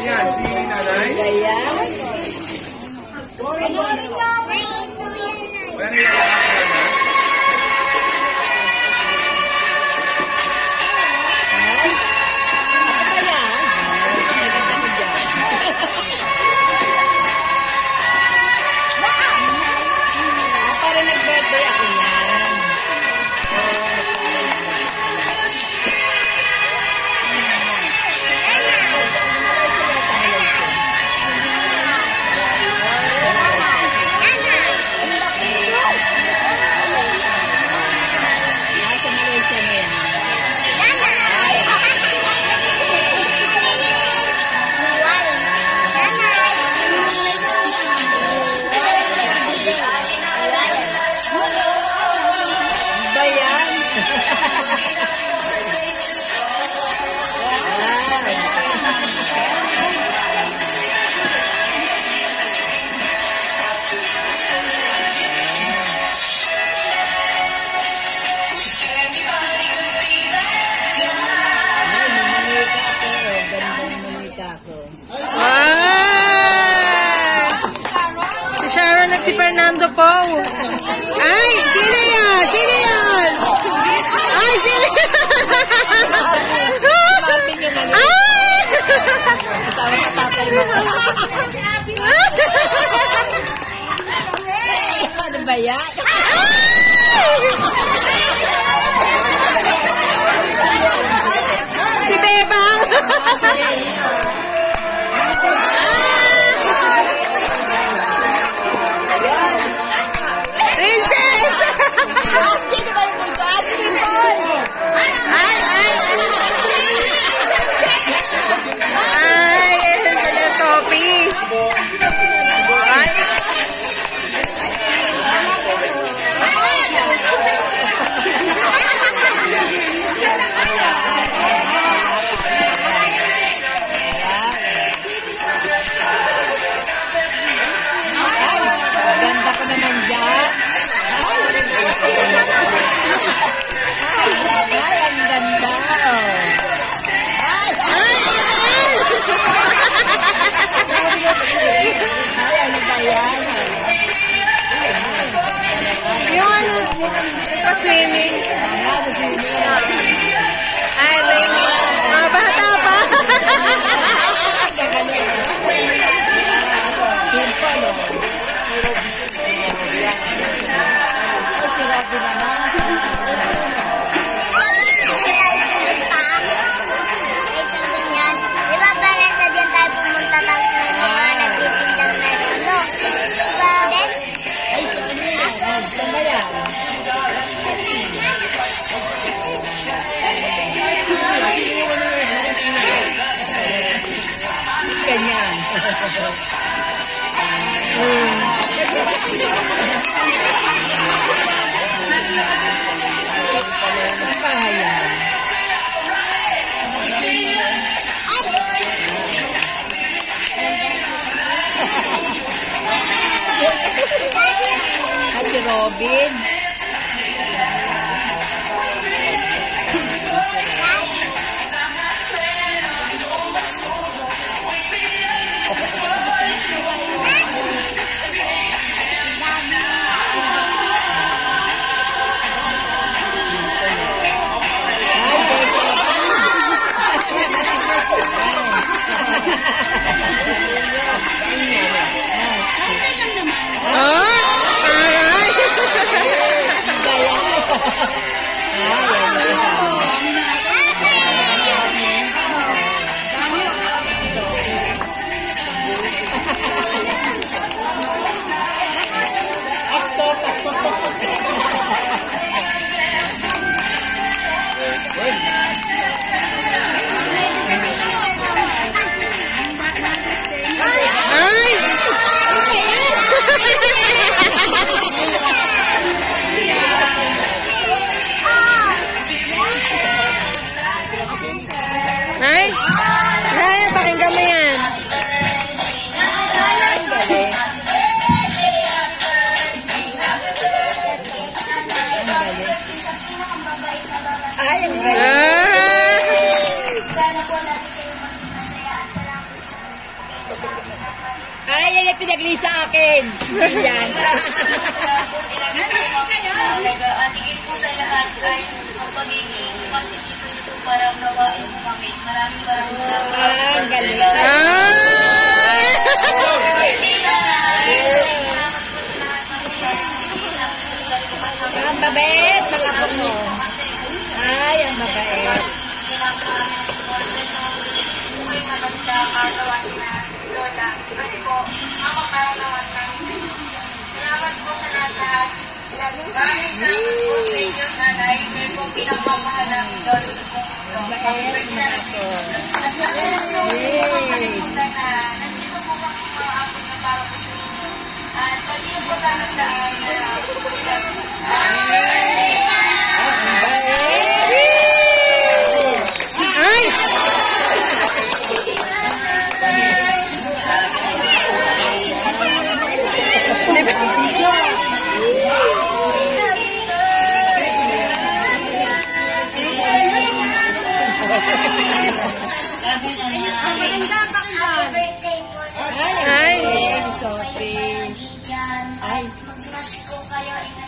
Yan, si nanay. Gaya. Wala na yung si Fernando po. Ay, sino yan? Sino yan? Ay, sino yan? Ay! Ano ba yan? Si Bebang! Swimming. Ay, mga bata pa. Ganyan. Si Robin. niya pinagli sa akin. Yan. Tingin po sa lahat ay magpagiging mas isipin nyo po para gawain mo kami. Maraming salamat. Ang galing. Ang babait, mga po mo. Ay, ang babait. Kasi po, makakaranawan namin. Salamat po sa lahat. Maraming salamat po sa inyo, nanay. May po pinagmamahal namin doon sa mundo. At nakalimutan na nandito po kami mga apo na para po sa inyo. At lagi yung po tatandaan na Ay! Ay! Ay, mag-mask ko kayo.